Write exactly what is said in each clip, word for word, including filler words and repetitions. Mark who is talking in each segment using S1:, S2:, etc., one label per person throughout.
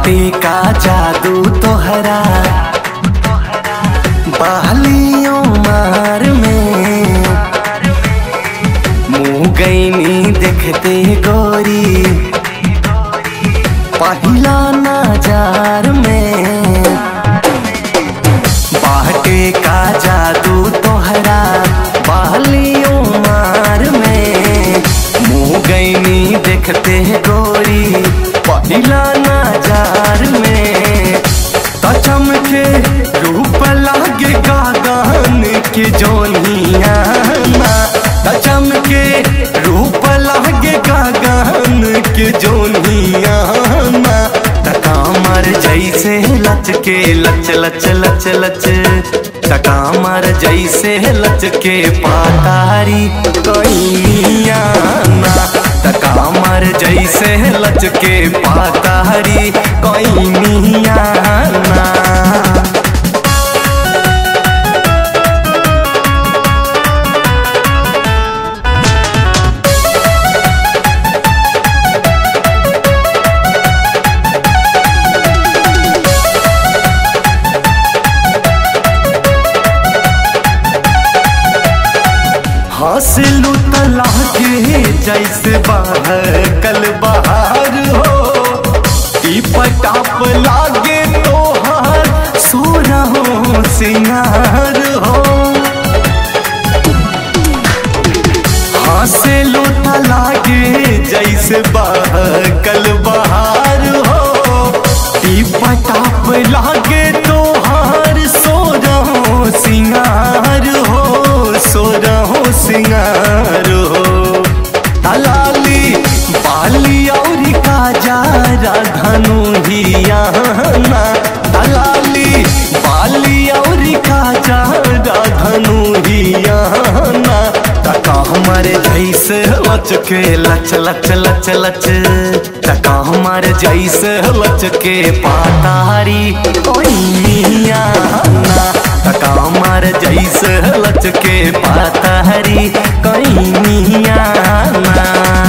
S1: बाटे का जादू तोहरा बहलियों मार में मुँह गईनी देखते गोरी पहिला नजार में। बाटे का जादू तोहरा बहलियों मार में मुँह गईनी देखते गोरी पहिला नजार में। तचम के रूप लागे गागन के जोनिया तचम के रूप लागे गागन के जोनिया तकामर जैसे लच के लच लच लच लच तकामर जैसे लच के पातारी कइया तकामर जैसे लच के पातारी कइया ना। हंसलू तलाके जैसे बाहर कल बाहर हो टिपटाप लागे तोहार सोरा हो सिंगार हो। हंसलू तलाके जैसे बाहर कल बाहर हो टिपटाप लागे तोहार सोरा हो सिंगार हो सोरा हो सिंगार हो। तलाली बाली और काजरा धनुहिया तलाली बाली और काजरा धनुहिया तका हमारे जैसे लच के लच लच लच लच तका हमारे जैसे लच के पातारी कइया तका हमारे जैसे लच के पातारी कइया ना।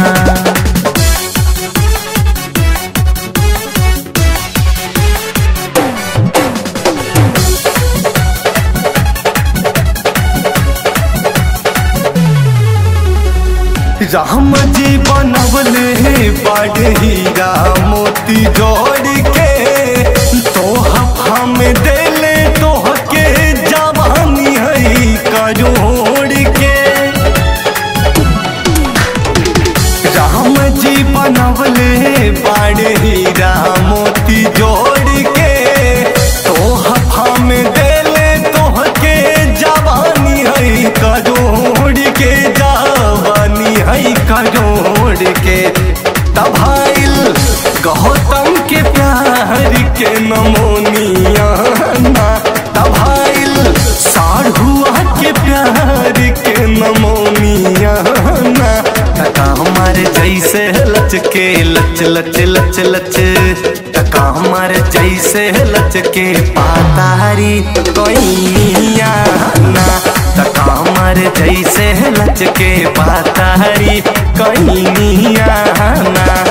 S1: राम जी बनवले बड़ हीरा मोती जोड़ के तोहफा में देले तोह के जवानी है करोड़ के। राम जी बनवले बड़ हीरा मोती जोड़ के तोहफा में देले तोह के जवानी है करोड़ के जवानी है करोड़ के। तभाइल गौतम के प्यार के नमोनिया तभाइल साढ़ुआ के प्यार के नमोनिया तका हमारे जैसे लच के लच लच लच लच तका हमारे जैसे लच के पातारी कइया ना तका हमारे जैसे लच के पातारी कइया ना।